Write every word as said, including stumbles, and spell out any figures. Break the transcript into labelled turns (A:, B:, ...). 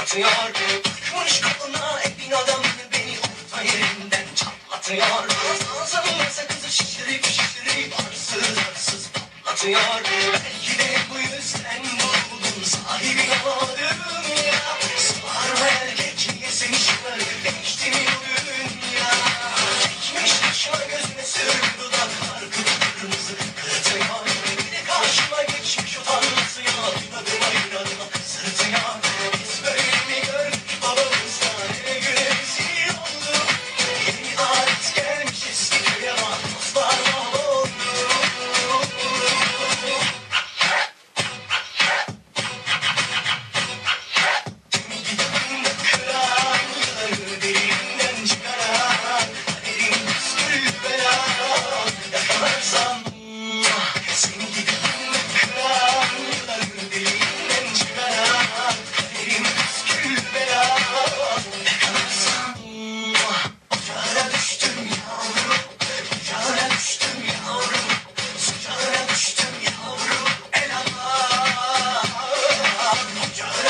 A: patlatıyor. Takmış koluna evin adamı beni orta yerinden çatlatıyor. Ağzımla sakızı şişirip şişirip arsız arsız patlatıyor. Belki de bu yüzden vuruldum sahibi olamadım ya. Sığar ve erkek niyesini şımarı değişti mi o dünya. Çekmiş başıma gözüne sürdü dudaklar kıpkırmızı kırıtıyor. Bir de karşıma geçmiş utanması ya. İnadıma inadıma sırıtıyor. Biz böyle mi gördük babamızdan eve güne rezil olduk. Yeni alet gelmiş eski köye ama dostlar mahvoldu. Ocağına